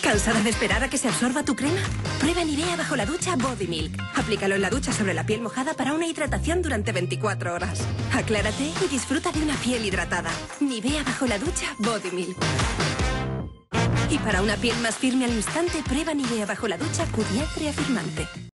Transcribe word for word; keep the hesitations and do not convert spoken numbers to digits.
¿Cansada de esperar a que se absorba tu crema? Prueba Nivea bajo la ducha Body Milk. Aplícalo en la ducha sobre la piel mojada para una hidratación durante veinticuatro horas. Aclárate y disfruta de una piel hidratada. Nivea bajo la ducha Body Milk. Y para una piel más firme al instante, prueba Nivea bajo la ducha Cudiatre Afirmante.